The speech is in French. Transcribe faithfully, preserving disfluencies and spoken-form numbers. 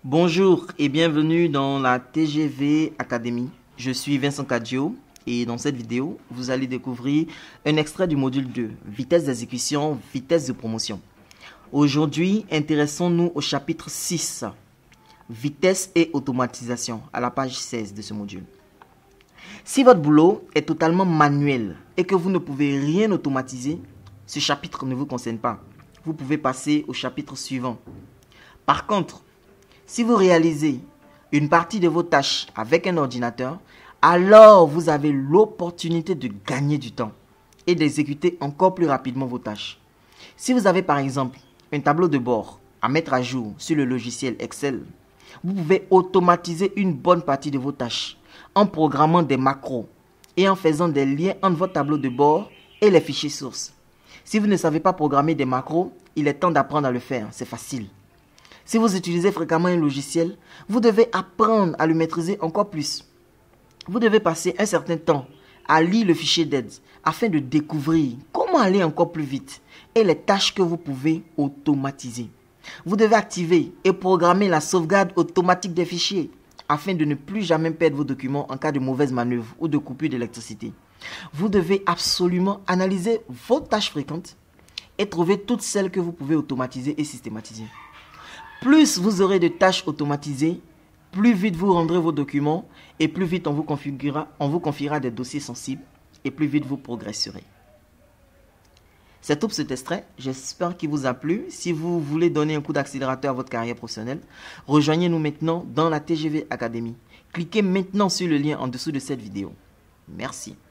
Bonjour et bienvenue dans la T G V Academy. Je suis Vincent Cadio et dans cette vidéo, vous allez découvrir un extrait du module deux, vitesse d'exécution, vitesse de promotion. Aujourd'hui, intéressons-nous au chapitre six, vitesse et automatisation, à la page seize de ce module. Si votre boulot est totalement manuel et que vous ne pouvez rien automatiser, ce chapitre ne vous concerne pas. Vous pouvez passer au chapitre suivant. Par contre, si vous réalisez une partie de vos tâches avec un ordinateur, alors vous avez l'opportunité de gagner du temps et d'exécuter encore plus rapidement vos tâches. Si vous avez par exemple un tableau de bord à mettre à jour sur le logiciel Excel, vous pouvez automatiser une bonne partie de vos tâches en programmant des macros et en faisant des liens entre votre tableau de bord et les fichiers sources. Si vous ne savez pas programmer des macros, il est temps d'apprendre à le faire, c'est facile. Si vous utilisez fréquemment un logiciel, vous devez apprendre à le maîtriser encore plus. Vous devez passer un certain temps à lire le fichier d'aide afin de découvrir comment aller encore plus vite et les tâches que vous pouvez automatiser. Vous devez activer et programmer la sauvegarde automatique des fichiers afin de ne plus jamais perdre vos documents en cas de mauvaise manœuvre ou de coupure d'électricité. Vous devez absolument analyser vos tâches fréquentes et trouver toutes celles que vous pouvez automatiser et systématiser. Plus vous aurez de tâches automatisées, plus vite vous rendrez vos documents et plus vite on vous confiera, on vous confiera des dossiers sensibles et plus vite vous progresserez. C'est tout pour cet extrait. J'espère qu'il vous a plu. Si vous voulez donner un coup d'accélérateur à votre carrière professionnelle, rejoignez-nous maintenant dans la T G V Academy. Cliquez maintenant sur le lien en dessous de cette vidéo. Merci.